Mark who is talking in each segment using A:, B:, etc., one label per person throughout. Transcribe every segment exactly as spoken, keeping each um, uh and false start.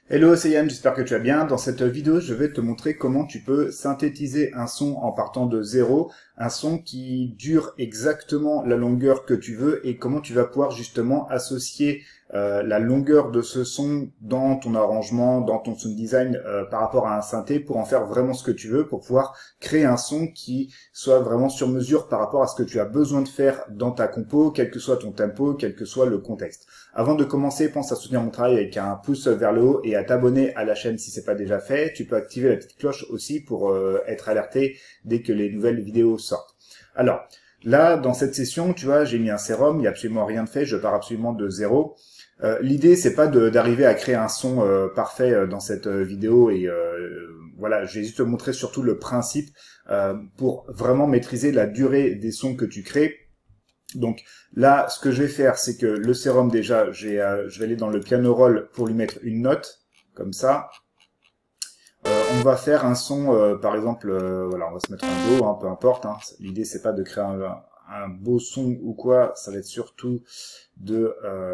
A: Hello, c'est Yann, j'espère que tu vas bien. Dans cette vidéo, je vais te montrer comment tu peux synthétiser un son en partant de zéro, un son qui dure exactement la longueur que tu veux et comment tu vas pouvoir justement associer euh, la longueur de ce son dans ton arrangement, dans ton sound design euh, par rapport à un synthé pour en faire vraiment ce que tu veux, pour pouvoir créer un son qui soit vraiment sur mesure par rapport à ce que tu as besoin de faire dans ta compo, quel que soit ton tempo, quel que soit le contexte. Avant de commencer, pense à soutenir mon travail avec un pouce vers le haut et à t'abonner à la chaîne si c'est pas déjà fait. Tu peux activer la petite cloche aussi pour euh, être alerté dès que les nouvelles vidéos sortent. Alors, là, dans cette session, tu vois, j'ai mis un sérum, il n'y a absolument rien de fait, je pars absolument de zéro. Euh, L'idée, c'est pas d'arriver à créer un son euh, parfait euh, dans cette euh, vidéo et euh, voilà, je vais juste te montrer surtout le principe euh, pour vraiment maîtriser la durée des sons que tu crées. Donc là, ce que je vais faire, c'est que le sérum, déjà, euh, je vais aller dans le piano roll pour lui mettre une note, comme ça. Euh, on va faire un son, euh, par exemple, euh, voilà, on va se mettre un do, hein, peu importe. Hein. L'idée, c'est pas de créer un, un beau son ou quoi, ça va être surtout de... Euh,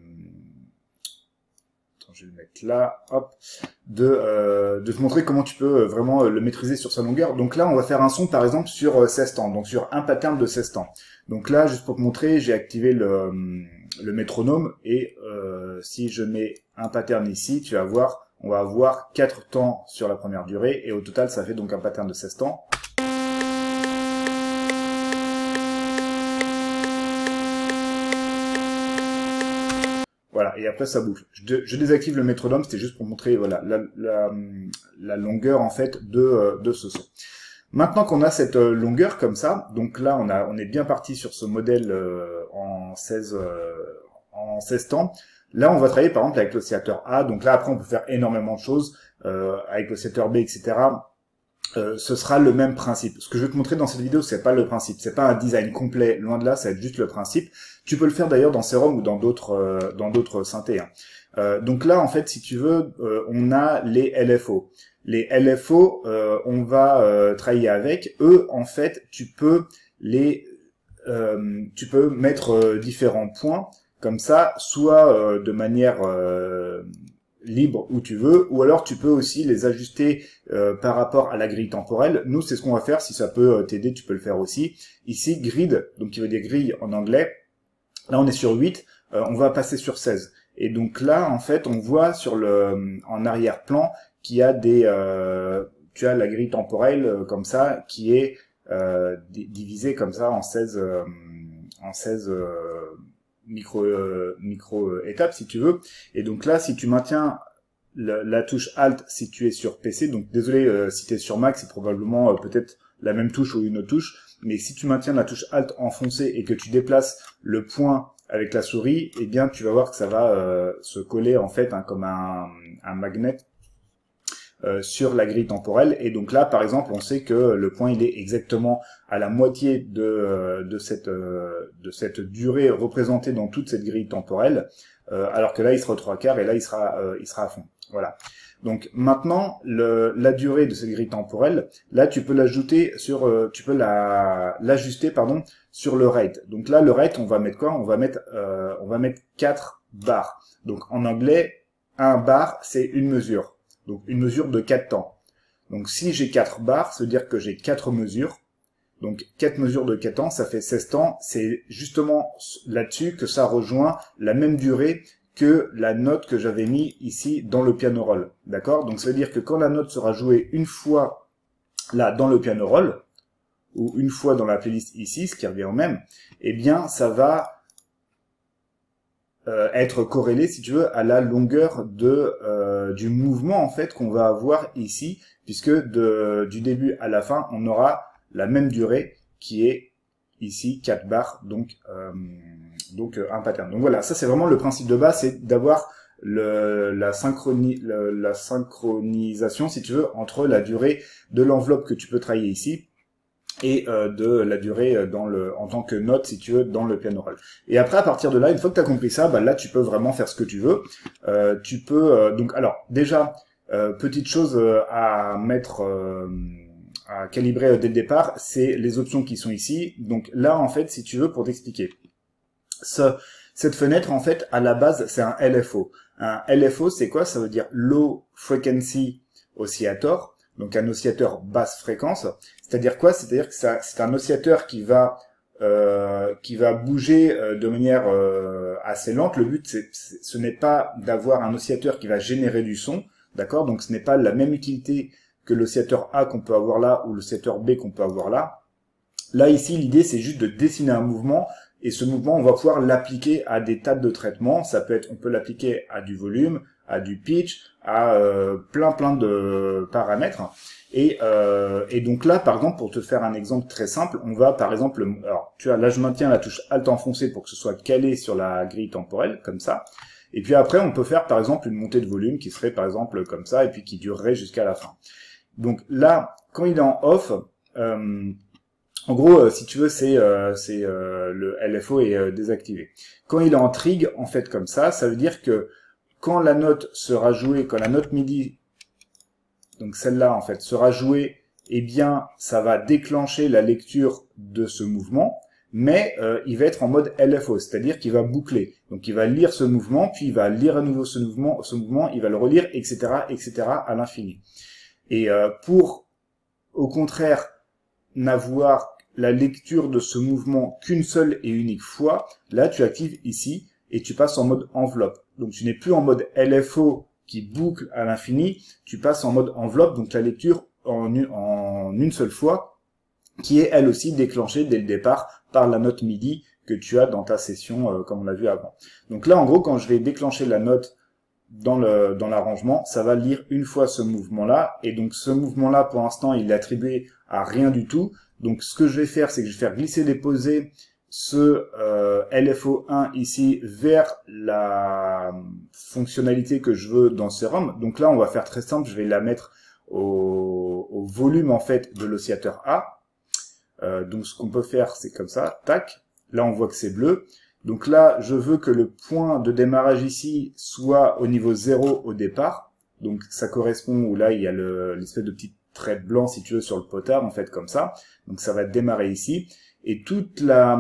A: attends, je vais le mettre là, hop, de, euh, de te montrer comment tu peux vraiment le maîtriser sur sa longueur. Donc là, on va faire un son, par exemple, sur seize temps, donc sur un pattern de seize temps. Donc là, juste pour te montrer, j'ai activé le, le métronome et euh, si je mets un pattern ici, tu vas voir, on va avoir quatre temps sur la première durée et au total, ça fait donc un pattern de seize temps. Voilà, et après ça bouge. Je, je désactive le métronome, c'était juste pour montrer voilà la, la, la longueur en fait de, de ce son. Maintenant qu'on a cette longueur comme ça, donc là on a on est bien parti sur ce modèle euh, en seize euh, en seize temps. Là on va travailler par exemple avec l'oscillateur A. Donc là après on peut faire énormément de choses euh, avec l'oscillateur B, et cetera. Euh, ce sera le même principe. Ce que je vais te montrer dans cette vidéo, c'est pas le principe, c'est pas un design complet, loin de là, ça va être juste le principe. Tu peux le faire d'ailleurs dans Serum ou dans d'autres euh, dans d'autres synthés. Hein. Euh, donc là, en fait, si tu veux, euh, on a les L F O. Les L F O, euh, on va euh, travailler avec. Eux, en fait, tu peux les, euh, tu peux mettre euh, différents points comme ça, soit euh, de manière euh, libre où tu veux, ou alors tu peux aussi les ajuster euh, par rapport à la grille temporelle. Nous, c'est ce qu'on va faire. Si ça peut t'aider, tu peux le faire aussi. Ici, grid, donc qui veut dire grille en anglais. Là, on est sur huit. Euh, on va passer sur seize. Et donc là, en fait, on voit sur le en arrière-plan qu'il y a des, euh, tu as la grille temporelle euh, comme ça qui est euh, divisée comme ça en seize, euh, en seize euh, micro euh, micro euh, étapes si tu veux. Et donc là, si tu maintiens la, la touche Alt si tu es sur P C, donc désolé euh, si tu es sur Mac, c'est probablement euh, peut-être la même touche ou une autre touche, mais si tu maintiens la touche Alt enfoncée et que tu déplaces le point avec la souris, eh bien tu vas voir que ça va euh, se coller en fait hein, comme un, un magnet euh, sur la grille temporelle. Et donc là, par exemple, on sait que le point il est exactement à la moitié de, de, cette, de cette durée représentée dans toute cette grille temporelle, euh, alors que là il sera au trois quarts et là il sera, euh, il sera à fond. Voilà. Donc maintenant, le, la durée de cette grille temporelle, là tu peux l'ajouter sur, euh, tu peux la l'ajuster pardon sur le rate. Donc là le rate, on va mettre quoi? On va mettre, euh, on va mettre quatre bars. Donc en anglais, un bar c'est une mesure. Donc une mesure de quatre temps. Donc si j'ai quatre bars, ça veut dire que j'ai quatre mesures. Donc quatre mesures de quatre temps, ça fait seize temps. C'est justement là-dessus que ça rejoint la même durée que la note que j'avais mis ici dans le piano roll. D'accord? Donc ça veut dire que quand la note sera jouée une fois là dans le piano roll, ou une fois dans la playlist ici, ce qui revient au même, eh bien ça va euh, être corrélé, si tu veux, à la longueur de euh, du mouvement en fait qu'on va avoir ici, puisque de, du début à la fin, on aura la même durée qui est ici quatre bars, donc euh, donc un pattern. Donc voilà, ça c'est vraiment le principe de base, c'est d'avoir le, la, synchroni, le, la synchronisation, si tu veux, entre la durée de l'enveloppe que tu peux travailler ici et euh, de la durée dans le, en tant que note, si tu veux, dans le piano roll. Et après, à partir de là, une fois que tu as compris ça, bah, là, tu peux vraiment faire ce que tu veux. Euh, tu peux, euh, donc, alors, déjà, euh, petite chose euh, à mettre... Euh, à calibrer dès le départ, c'est les options qui sont ici. Donc là, en fait, si tu veux, pour t'expliquer, ce, cette fenêtre, en fait, à la base, c'est un L F O. Un L F O, c'est quoi? Ça veut dire Low Frequency Oscillator, donc un oscillateur basse fréquence. C'est-à-dire quoi? C'est-à-dire que c'est un oscillateur qui va euh, qui va bouger euh, de manière euh, assez lente. Le but, c'est, ce n'est pas d'avoir un oscillateur qui va générer du son, d'accord? Donc ce n'est pas la même utilité que l'oscillateur A qu'on peut avoir là ou l'oscillateur B qu'on peut avoir là. Là, ici, l'idée, c'est juste de dessiner un mouvement, et ce mouvement, on va pouvoir l'appliquer à des tas de traitements. Ça peut être, on peut l'appliquer à du volume, à du pitch, à euh, plein plein de paramètres. Et, euh, et donc là, par exemple, pour te faire un exemple très simple, on va, par exemple, alors, tu vois, là, je maintiens la touche Alt enfoncée pour que ce soit calé sur la grille temporelle, comme ça. Et puis après, on peut faire, par exemple, une montée de volume qui serait, par exemple, comme ça, et puis qui durerait jusqu'à la fin. Donc là, quand il est en off, euh, en gros, euh, si tu veux, c'est euh, c'est euh, le L F O est euh, désactivé. Quand il est en trig, en fait, comme ça, ça veut dire que quand la note sera jouée, quand la note MIDI, donc celle-là, en fait, sera jouée, eh bien, ça va déclencher la lecture de ce mouvement, mais euh, il va être en mode L F O, c'est-à-dire qu'il va boucler. Donc, il va lire ce mouvement, puis il va lire à nouveau ce mouvement, ce mouvement, il va le relire, et cetera, et cetera, à l'infini. Et euh, pour, au contraire, n'avoir la lecture de ce mouvement qu'une seule et unique fois, là tu actives ici et tu passes en mode enveloppe. Donc tu n'es plus en mode L F O qui boucle à l'infini, tu passes en mode enveloppe, donc la lecture en une, en une seule fois, qui est elle aussi déclenchée dès le départ par la note MIDI que tu as dans ta session euh, comme on l'a vu avant. Donc là en gros quand je vais déclencher la note dans le dans l'arrangement, ça va lire une fois ce mouvement-là, et donc ce mouvement-là pour l'instant il est attribué à rien du tout. Donc ce que je vais faire, c'est que je vais faire glisser-déposer ce euh, L F O un ici vers la fonctionnalité que je veux dans Serum. Donc là, on va faire très simple, je vais la mettre au, au volume en fait de l'oscillateur A. Euh, donc ce qu'on peut faire, c'est comme ça, tac. Là, on voit que c'est bleu. Donc là, je veux que le point de démarrage ici soit au niveau zéro au départ. Donc ça correspond où là, il y a l'espèce de petit trait blanc, si tu veux, sur le potard, en fait, comme ça. Donc ça va démarrer ici. Et toute la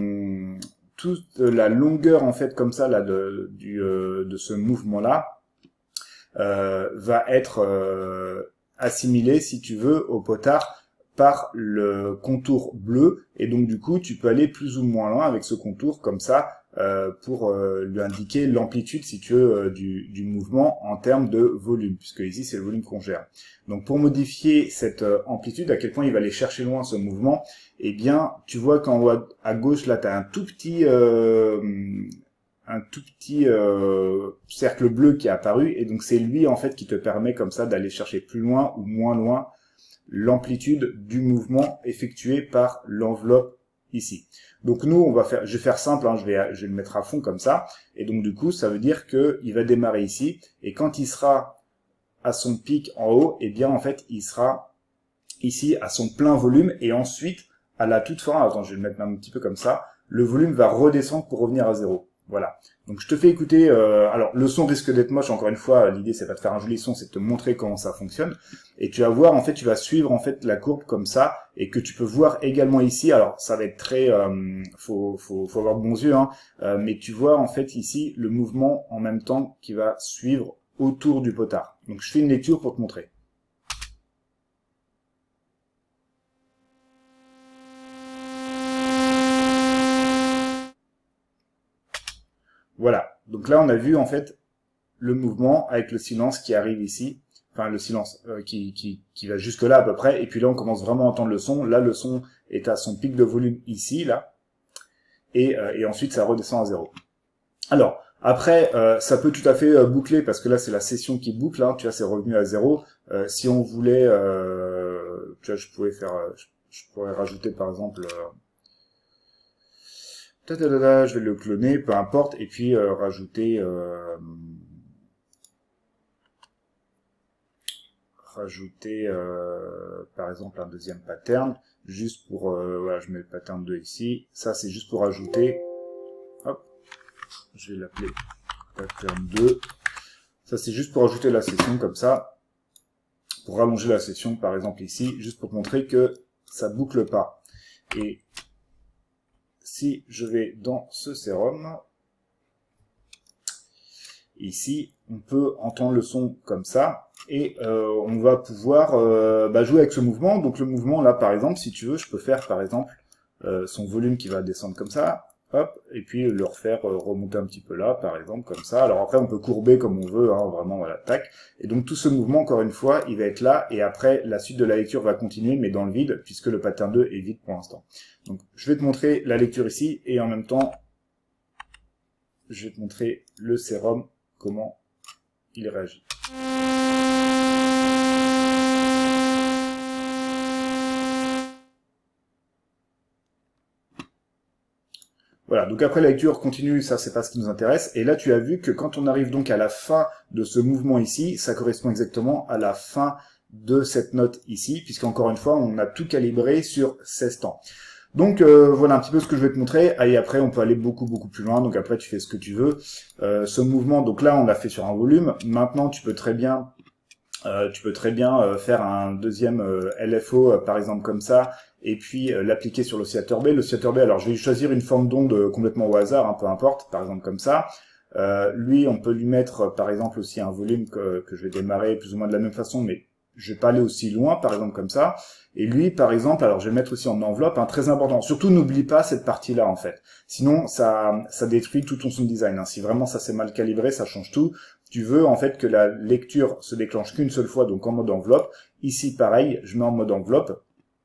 A: toute la longueur, en fait, comme ça, là, de, du, euh, de ce mouvement-là, euh, va être euh, assimilée, si tu veux, au potard par le contour bleu. Et donc, du coup, tu peux aller plus ou moins loin avec ce contour, comme ça, Euh, pour euh, lui indiquer l'amplitude, si tu veux, euh, du, du mouvement en termes de volume, puisque ici c'est le volume qu'on gère. Donc pour modifier cette euh, amplitude, à quel point il va aller chercher loin ce mouvement, eh bien tu vois qu'en haut à gauche là tu as un tout petit euh, un tout petit euh, cercle bleu qui est apparu, et donc c'est lui en fait qui te permet comme ça d'aller chercher plus loin ou moins loin l'amplitude du mouvement effectué par l'enveloppe ici. Donc nous, on va faire, je vais faire simple, hein, je vais, je vais le mettre à fond comme ça, et donc du coup, ça veut dire que il va démarrer ici, et quand il sera à son pic en haut, eh bien en fait, il sera ici à son plein volume, et ensuite, à la toute fin, attends, je vais le mettre un petit peu comme ça, le volume va redescendre pour revenir à zéro. Voilà. Donc je te fais écouter, euh, alors le son risque d'être moche, encore une fois, l'idée c'est pas de faire un joli son, c'est de te montrer comment ça fonctionne, et tu vas voir, en fait, tu vas suivre en fait la courbe comme ça, et que tu peux voir également ici, alors ça va être très, euh, faut, faut, faut avoir de bons yeux, hein, euh, mais tu vois en fait ici le mouvement en même temps qui va suivre autour du potard. Donc je fais une lecture pour te montrer. Voilà, donc là on a vu en fait le mouvement avec le silence qui arrive ici, enfin le silence euh, qui, qui, qui va jusque là à peu près, et puis là on commence vraiment à entendre le son, là le son est à son pic de volume ici, là, et, euh, et ensuite ça redescend à zéro. Alors, après, euh, ça peut tout à fait euh, boucler, parce que là c'est la session qui boucle, hein, tu vois, c'est revenu à zéro. Euh, si on voulait, euh, tu vois, je pouvais faire, euh, je, je pourrais rajouter par exemple... Euh, je vais le cloner, peu importe, et puis euh, rajouter euh, rajouter euh, par exemple un deuxième pattern, juste pour, euh, voilà, je mets le pattern deux ici, ça c'est juste pour ajouter, hop, je vais l'appeler pattern deux, ça c'est juste pour ajouter la session comme ça, pour rallonger la session par exemple ici, juste pour montrer que ça boucle pas. Et si je vais dans ce sérum, ici, on peut entendre le son comme ça, et euh, on va pouvoir euh, bah, jouer avec ce mouvement. Donc le mouvement là, par exemple, si tu veux, je peux faire par exemple euh, son volume qui va descendre comme ça, hop, et puis le refaire euh, remonter un petit peu là, par exemple, comme ça. Alors après, on peut courber comme on veut, hein, vraiment, voilà, tac. Et donc tout ce mouvement, encore une fois, il va être là, et après, la suite de la lecture va continuer, mais dans le vide, puisque le pattern deux est vide pour l'instant. Donc je vais te montrer la lecture ici, et en même temps, je vais te montrer le sérum, comment il réagit. Voilà, donc après la lecture continue, ça c'est pas ce qui nous intéresse, et là tu as vu que quand on arrive donc à la fin de ce mouvement ici, ça correspond exactement à la fin de cette note ici, puisqu'encore une fois on a tout calibré sur seize temps. Donc euh, voilà un petit peu ce que je vais te montrer, et après on peut aller beaucoup beaucoup plus loin, donc après tu fais ce que tu veux. Euh, ce mouvement, donc là on l'a fait sur un volume, maintenant tu peux très bien euh, tu peux très bien euh, faire un deuxième euh, L F O euh, par exemple comme ça, et puis euh, l'appliquer sur l'oscillateur B. L'oscillateur B, alors je vais choisir une forme d'onde euh, complètement au hasard, hein, peu importe, par exemple comme ça. Euh, lui on peut lui mettre euh, par exemple aussi un volume que, que je vais démarrer plus ou moins de la même façon, mais je vais pas aller aussi loin, par exemple comme ça. Et lui, par exemple, alors je vais le mettre aussi en enveloppe, hein, très important. Surtout, n'oublie pas cette partie-là, en fait. Sinon, ça, ça détruit tout ton sound design. Hein. Si vraiment ça s'est mal calibré, ça change tout. Tu veux, en fait, que la lecture se déclenche qu'une seule fois, donc en mode enveloppe. Ici, pareil, je mets en mode enveloppe.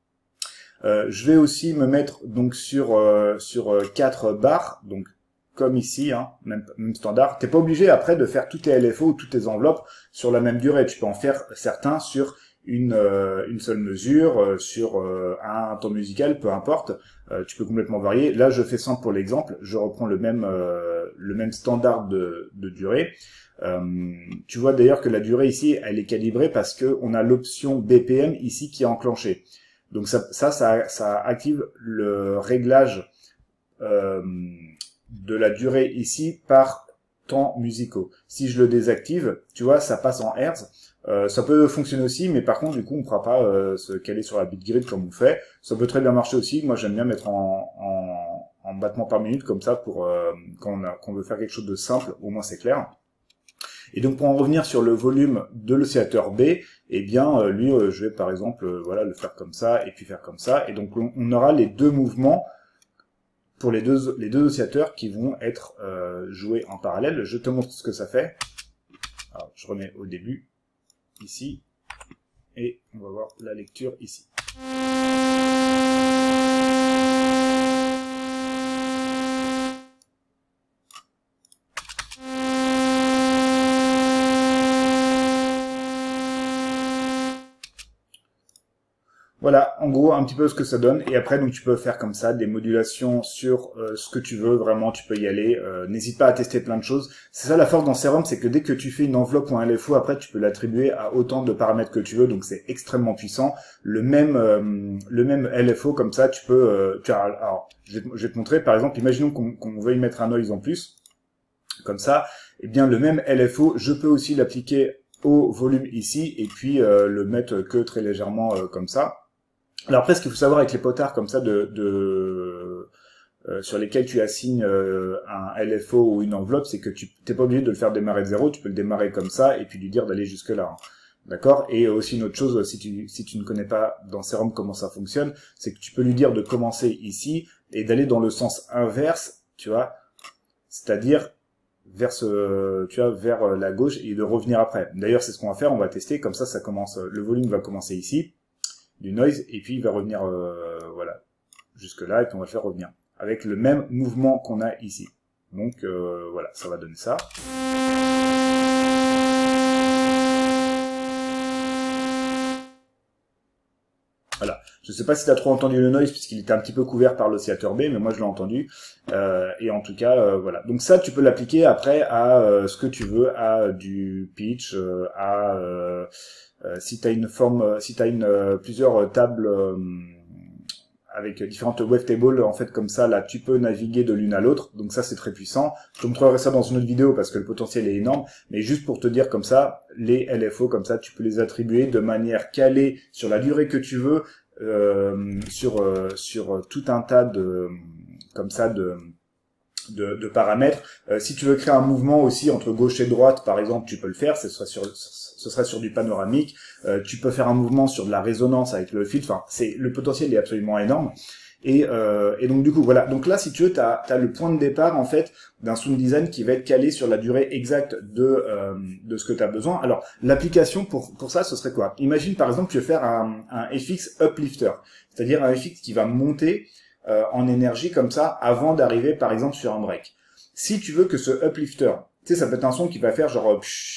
A: Euh, je vais aussi me mettre donc sur euh, sur euh, quatre barres, donc comme ici, hein, même, même standard. T'es pas obligé après de faire tous tes L F O ou toutes tes enveloppes sur la même durée. Tu peux en faire certains sur une euh, une seule mesure, euh, sur euh, un temps musical, peu importe. Euh, tu peux complètement varier. Là, je fais simple pour l'exemple. Je reprends le même euh, le même standard de, de durée. Euh, tu vois d'ailleurs que la durée ici, elle est calibrée parce que on a l'option B P M ici qui est enclenchée. Donc ça, ça, ça, ça active le réglage euh, de la durée ici par temps musicaux. Si je le désactive, tu vois, ça passe en hertz. Euh, ça peut fonctionner aussi, mais par contre, du coup, on ne pourra pas euh, se caler sur la bit grid comme on fait. Ça peut très bien marcher aussi. Moi, j'aime bien mettre en, en, en battement par minute comme ça pour euh, quand, on a, quand on veut faire quelque chose de simple, au moins c'est clair. Et donc pour en revenir sur le volume de l'oscillateur B, eh bien euh, lui, euh, je vais par exemple, euh, voilà, le faire comme ça et puis faire comme ça. Et donc on, on aura les deux mouvements pour les deux les deux oscillateurs qui vont être euh, joués en parallèle. Je te montre ce que ça fait. Alors, je remets au début ici et on va voir la lecture ici. Voilà, en gros, un petit peu ce que ça donne. Et après, donc, tu peux faire comme ça, des modulations sur euh, ce que tu veux. Vraiment, tu peux y aller. Euh, N'hésite pas à tester plein de choses. C'est ça la force dans Serum, c'est que dès que tu fais une enveloppe ou un L F O, après, tu peux l'attribuer à autant de paramètres que tu veux. Donc, c'est extrêmement puissant. Le même euh, le même L F O, comme ça, tu peux... Euh, tu as, alors, je vais, te, je vais te montrer. Par exemple, imaginons qu'on qu'on veuille mettre un noise en plus. Comme ça. Eh bien, le même L F O, je peux aussi l'appliquer au volume ici. Et puis, euh, le mettre que très légèrement euh, comme ça. Alors après, ce qu'il faut savoir avec les potards comme ça de, de euh, sur lesquels tu assignes euh, un L F O ou une enveloppe, c'est que tu t'es pas obligé de le faire démarrer de zéro, tu peux le démarrer comme ça et puis lui dire d'aller jusque là. Hein. D'accord? Et aussi une autre chose, si tu si tu ne connais pas dans Serum comment ça fonctionne, c'est que tu peux lui dire de commencer ici et d'aller dans le sens inverse, tu vois, c'est-à-dire vers ce, tu vois, vers la gauche et de revenir après. D'ailleurs, c'est ce qu'on va faire, on va tester comme ça, ça commence, le volume va commencer ici. Du noise, et puis il va revenir euh, voilà, jusque là, et puis on va le faire revenir avec le même mouvement qu'on a ici. Donc euh, voilà, ça va donner ça. Voilà, je sais pas si tu as trop entendu le noise puisqu'il était un petit peu couvert par l'oscillateur B, mais moi je l'ai entendu. Euh, et en tout cas, euh, voilà. Donc ça, tu peux l'appliquer après à euh, ce que tu veux, à du pitch, euh, à euh, euh, si tu as une forme, si tu as une euh, plusieurs tables euh, avec différentes wavetables, en fait comme ça, là tu peux naviguer de l'une à l'autre. Donc ça c'est très puissant. Je te montrerai ça dans une autre vidéo parce que le potentiel est énorme. Mais juste pour te dire comme ça, les L F O comme ça, tu peux les attribuer de manière calée sur la durée que tu veux, euh, sur euh, sur tout un tas de comme ça de de, de paramètres. Euh, si tu veux créer un mouvement aussi entre gauche et droite, par exemple, tu peux le faire. Ce serait sur, ce serait sur du panoramique. Euh, tu peux faire un mouvement sur de la résonance avec le filtre. Enfin, c'est le potentiel est absolument énorme. Et, euh, et donc du coup voilà, donc là si tu veux, tu as le point de départ en fait d'un sound design qui va être calé sur la durée exacte de euh, de ce que tu as besoin. Alors l'application pour pour ça, ce serait quoi? Imagine par exemple tu veux faire un, un F X uplifter, c'est-à-dire un F X qui va monter euh, en énergie comme ça avant d'arriver par exemple sur un break. Si tu veux que ce uplifter, tu sais, ça peut être un son qui va faire genre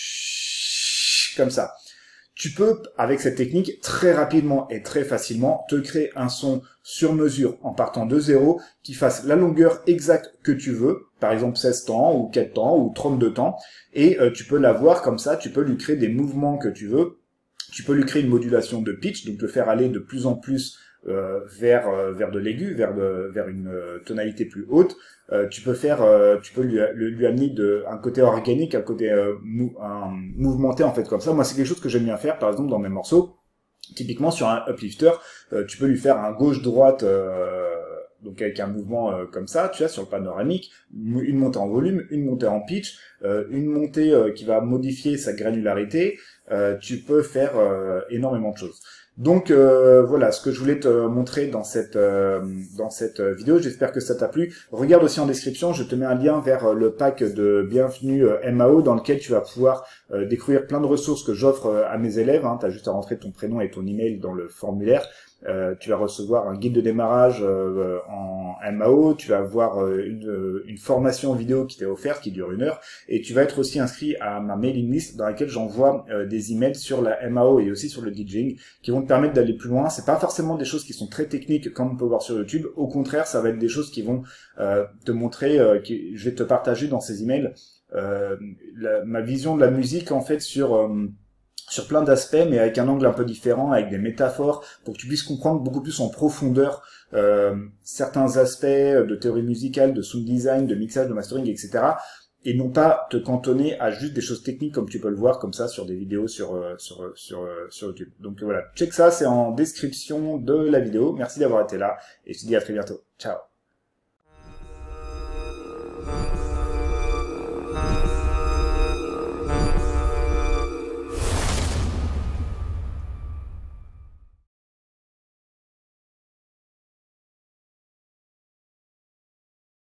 A: pshhh, comme ça. Tu peux, avec cette technique, très rapidement et très facilement, te créer un son sur mesure en partant de zéro qui fasse la longueur exacte que tu veux, par exemple seize temps ou quatre temps ou trente-deux temps, et euh, tu peux l'avoir comme ça, tu peux lui créer des mouvements que tu veux, tu peux lui créer une modulation de pitch, donc le faire aller de plus en plus euh, vers euh, vers de l'aigu, vers de, vers une euh, tonalité plus haute. Euh, tu peux faire, euh, tu peux lui, lui amener de, un côté organique, un côté euh, mou, un, mouvementé en fait comme ça. Moi, c'est quelque chose que j'aime bien faire, par exemple dans mes morceaux. Typiquement sur un uplifter, euh, tu peux lui faire un gauche-droite, euh, donc avec un mouvement euh, comme ça, tu vois, sur le panoramique, une montée en volume, une montée en pitch, euh, une montée euh, qui va modifier sa granularité. Euh, tu peux faire euh, énormément de choses. Donc euh, voilà ce que je voulais te montrer dans cette euh, dans cette vidéo. J'espère que ça t'a plu. Regarde aussi en description, je te mets un lien vers le pack de Bienvenue euh, M A O dans lequel tu vas pouvoir euh, découvrir plein de ressources que j'offre euh, à mes élèves. Hein. Tu as juste à rentrer ton prénom et ton email dans le formulaire. Euh, tu vas recevoir un guide de démarrage euh, en M A O, tu vas avoir euh, une, une formation vidéo qui t'est offerte, qui dure une heure, et tu vas être aussi inscrit à ma mailing list dans laquelle j'envoie euh, des emails sur la M A O et aussi sur le DJing, qui vont te permettre d'aller plus loin. C'est pas forcément des choses qui sont très techniques comme on peut voir sur YouTube, au contraire, ça va être des choses qui vont euh, te montrer, euh, qui, je vais te partager dans ces emails, euh, la, ma vision de la musique en fait sur... Euh, sur plein d'aspects, mais avec un angle un peu différent, avec des métaphores, pour que tu puisses comprendre beaucoup plus en profondeur euh, certains aspects de théorie musicale, de sound design, de mixage, de mastering, et cetera. Et non pas te cantonner à juste des choses techniques comme tu peux le voir comme ça sur des vidéos sur euh, sur sur euh, sur YouTube. Donc voilà, check ça, c'est en description de la vidéo. Merci d'avoir été là et je te dis à très bientôt. Ciao.